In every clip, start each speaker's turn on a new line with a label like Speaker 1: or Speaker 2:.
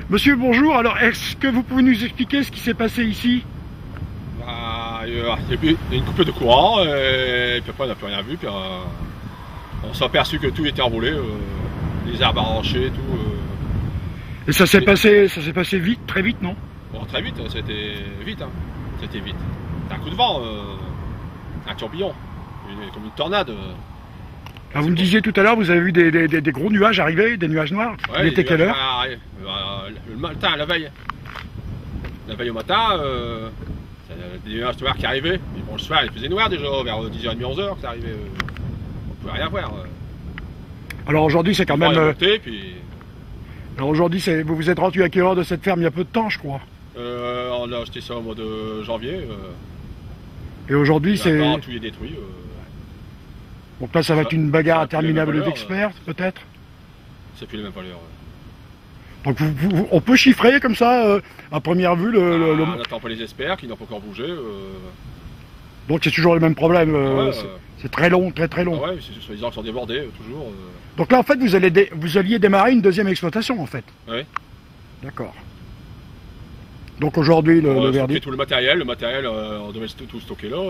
Speaker 1: Monsieur, bonjour. Alors, est-ce que vous pouvez nous expliquer ce qui s'est passé ici?
Speaker 2: Il y a eu une coupure de courant, et puis après on n'a plus rien vu, puis on s'est aperçu que tout était envolé, les arbres arrachés, tout.
Speaker 1: Et ça s'est passé vite, très vite, non?
Speaker 2: Bon, très vite, c'était vite, hein. C'était vite. Un coup de vent, un tourbillon, comme une tornade.
Speaker 1: Alors, vous me disiez tout à l'heure, vous avez vu des gros nuages arriver, des nuages noirs.
Speaker 2: Ouais,
Speaker 1: il était quelle heure?
Speaker 2: Le matin, la veille. La veille au matin, des nuages noirs qui arrivaient. Mais bon, le soir, il faisait noir déjà, vers 10h30, 11h que ça arrivait. On ne pouvait rien voir.
Speaker 1: Alors aujourd'hui, c'est quand même...
Speaker 2: Monté, puis...
Speaker 1: Alors aujourd'hui, vous vous êtes rendu à quelle heure de cette ferme il y a peu de temps, je crois.
Speaker 2: On a acheté ça au mois de janvier.
Speaker 1: Et aujourd'hui, c'est...
Speaker 2: Tout est détruit.
Speaker 1: Donc là, ça va être une bagarre interminable d'experts, peut-être.
Speaker 2: C'est plus les mêmes valeurs.
Speaker 1: Donc on peut chiffrer comme ça, à première vue,
Speaker 2: On n'attend pas les experts qui n'ont pas encore bougé.
Speaker 1: Donc c'est toujours le même problème.
Speaker 2: Ouais,
Speaker 1: c'est très long, très long.
Speaker 2: Ah ouais, c'est soi-disant qu'ils sont débordés, toujours.
Speaker 1: Donc là, en fait, vous alliez démarrer une deuxième exploitation, en fait.
Speaker 2: Oui.
Speaker 1: D'accord. Donc aujourd'hui, le verdict...
Speaker 2: tout le matériel, on devait tout stocker là.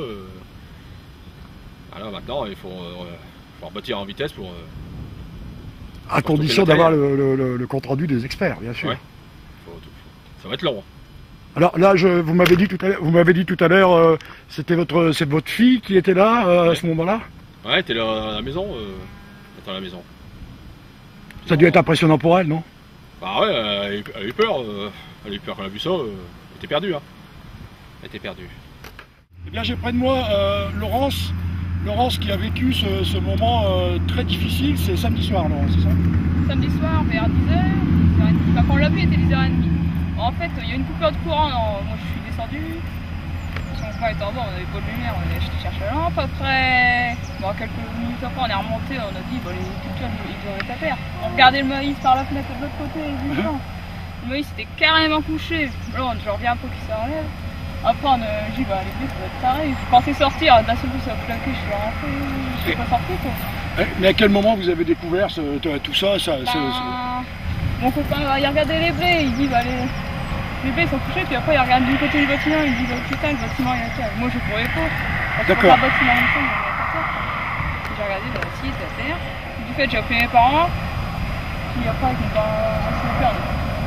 Speaker 2: Alors maintenant, il faut rebâtir en vitesse pour...
Speaker 1: à condition d'avoir le compte-rendu des experts, bien sûr.
Speaker 2: Ouais. Ça va être long.
Speaker 1: Alors là, vous m'avez dit tout à l'heure, c'est votre fille qui était là à ce moment-là?
Speaker 2: Ouais, elle était là à la maison. À la maison.
Speaker 1: Ça a dû être impressionnant pour elle, non?
Speaker 2: Bah ouais, elle a eu peur. Elle a eu peur quand elle a vu ça. Elle était perdue. Hein. Elle était perdue.
Speaker 1: Eh bien, j'ai près de moi Laurence. Laurence qui a vécu ce moment très difficile, c'est samedi soir, Laurence, c'est ça?
Speaker 2: Samedi soir, vers 10h. Quand on l'a vu, il était 10h30. En fait, il y a une coupure de courant. Moi, je suis descendu. Son frère était en bas, on n'avait pas de lumière. On allait chercher la lampe. Après, quelques minutes après, on est remonté. On a dit, les cultures, ils doivent être à terre. On regardait le maïs par la fenêtre de l'autre côté. Le maïs était carrément couché. Là, je reviens un peu qu'il s'enlève. Après, on a dit, les blés, ça va être taré. Quand c'est sorti, d'un seul coup, ça a plaqué, je suis rentré, je suis pas sorti, quoi.
Speaker 1: Mais à quel moment vous avez découvert tout ça,
Speaker 2: Mon copain, il regardait les blés, il dit, les blés sont couchés, puis après, il regarde du côté du bâtiment, il dit, putain, le bâtiment, il y a terre. Moi, je ne croyais pas.
Speaker 1: D'accord.
Speaker 2: Le bâtiment, il y a terre. J'ai regardé, si, il y a terre. Du fait, j'ai appelé mes parents, puis après, ils m'ont pas peur.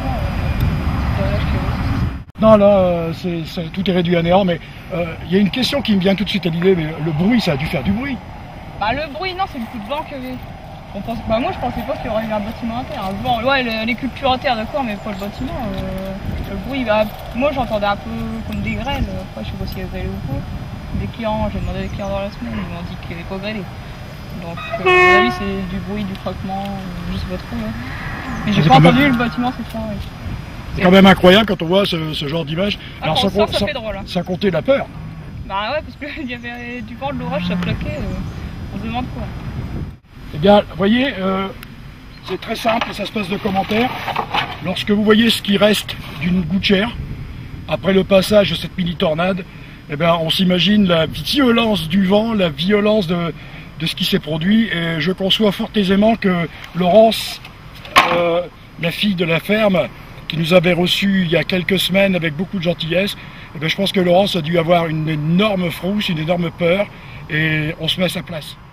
Speaker 1: Non, là, tout est réduit à néant, mais il y a une question qui me vient tout de suite à l'idée, mais le bruit, ça a dû faire du bruit.
Speaker 2: Le bruit, non, c'est le coup de vent qu'il y avait. Moi, je pensais pas qu'il y aurait eu un bâtiment à terre. Le vent, ouais, les cultures à terre, d'accord, mais pas le bâtiment. Le bruit, moi, j'entendais un peu comme des grêles. Après, je sais pas s'il y avait grêlé ou pas. Des clients, j'ai demandé à des clients dans la semaine, ils m'ont dit qu'il n'y avait pas grêlé. Donc, à mon avis, c'est du bruit, du craquement, je sais pas trop. Hein. Mais j'ai pas entendu le bâtiment s'effondrer.
Speaker 1: C'est quand même incroyable quand on voit ce genre d'image.
Speaker 2: Alors ça fait drôle. Hein.
Speaker 1: Sans compter la peur.
Speaker 2: Bah ouais, parce qu'il y avait du vent, de l'orage, ça plaquait. On se demande quoi.
Speaker 1: Eh bien, vous voyez, c'est très simple et ça se passe de commentaires. Lorsque vous voyez ce qui reste d'une gouttière, après le passage de cette mini-tornade, eh bien, on s'imagine la violence du vent, la violence de ce qui s'est produit. Et je conçois fort aisément que Laurence, la fille de la ferme, qui nous avait reçus il y a quelques semaines avec beaucoup de gentillesse, eh bien, je pense que Laurence a dû avoir une énorme frousse, une énorme peur, et on se met à sa place.